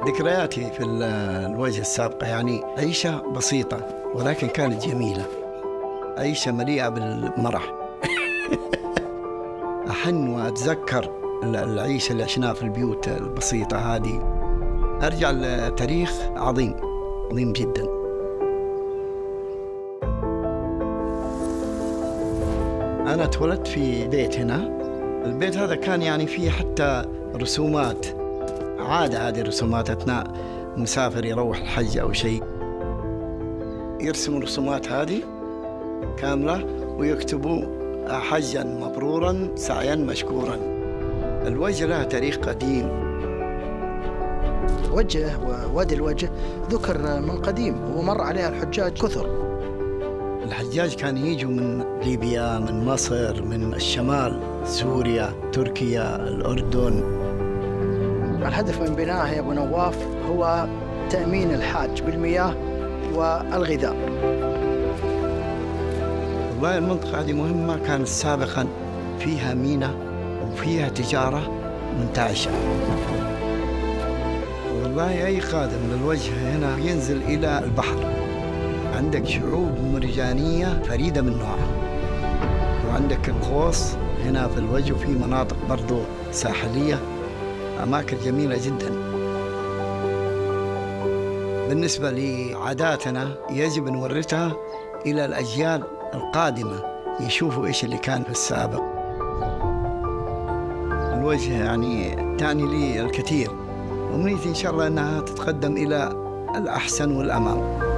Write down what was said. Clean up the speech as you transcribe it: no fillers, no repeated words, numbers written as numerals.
ذكرياتي في الوجه السابقة يعني عيشة بسيطة ولكن كانت جميلة، عيشة مليئة بالمرح. أحن وأتذكر العيشة اللي عشناها في البيوت البسيطة هذه، أرجع لتاريخ عظيم عظيم جدا. أنا اتولدت في بيت هنا، البيت هذا كان يعني فيه حتى رسومات، عادة هذه الرسومات أثناء مسافر يروح الحج أو شيء، يرسموا الرسومات هذه كاملة ويكتبوا حجا مبرورا سعيا مشكورا. الوجه لها تاريخ قديم. وجه ووادي الوجه ذكر من قديم ومر عليها الحجاج كثر. الحجاج كانوا يجوا من ليبيا، من مصر، من الشمال، سوريا، تركيا، الأردن. الهدف من بنائها يا أبو نواف هو تأمين الحاج بالمياه والغذاء. والله المنطقة هذه مهمة، كانت سابقا فيها ميناء وفيها تجارة منتعشة. والله أي قادم للوجه هنا ينزل إلى البحر، عندك شعوب مرجانية فريدة من نوعها، وعندك القوس هنا في الوجه، وفي مناطق برضو ساحلية، أماكن جميلة جدا. بالنسبة لعاداتنا يجب نورثها إلى الأجيال القادمة، يشوفوا إيش اللي كان في السابق. الوجه يعني تعني لي الكثير، أمنيتي إن شاء الله أنها تتقدم إلى الأحسن والأمام.